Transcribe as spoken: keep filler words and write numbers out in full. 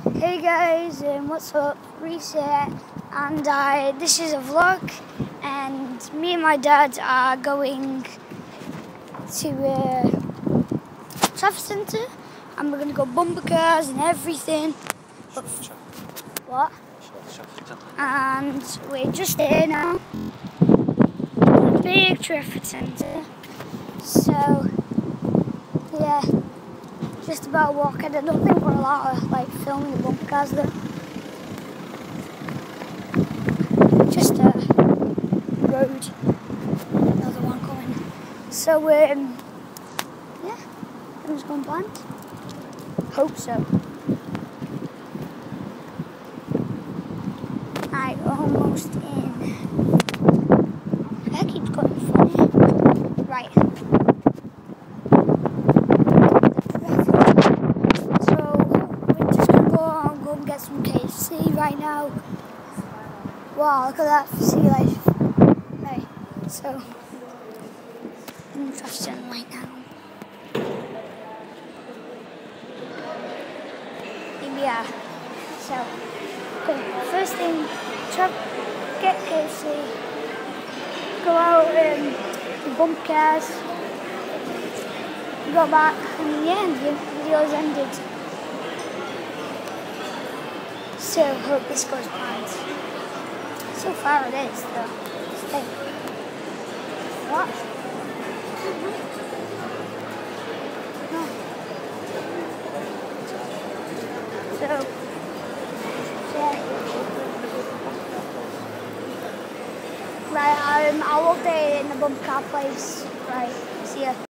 Hey guys, um, what's up? Reese here, and uh, this is a vlog, and me and my dad are going to uh, Trafford Centre, and we're going to go bumper cars and everything. But, what? And we're just here now, big Trafford Centre. So yeah. Just about walking. I don't think we're allowed to like filming the bumper cars though. Just a road. Another one coming. So um yeah, everyone's going planned. Hope so. I almost in. That keeps going funny. Right. Get some K F C right now. Wow, look at that sea life. Hey, so I'm in Trafford Centre right now. Here we are. So, okay, first thing, try get K F C, go out and um, bump cars, go back, and in the end, the video's ended. So hope this goes planned. So far it is though. Stay. What? No. So yeah. Right, um, I'll update it in the bumper car place. Right, see ya.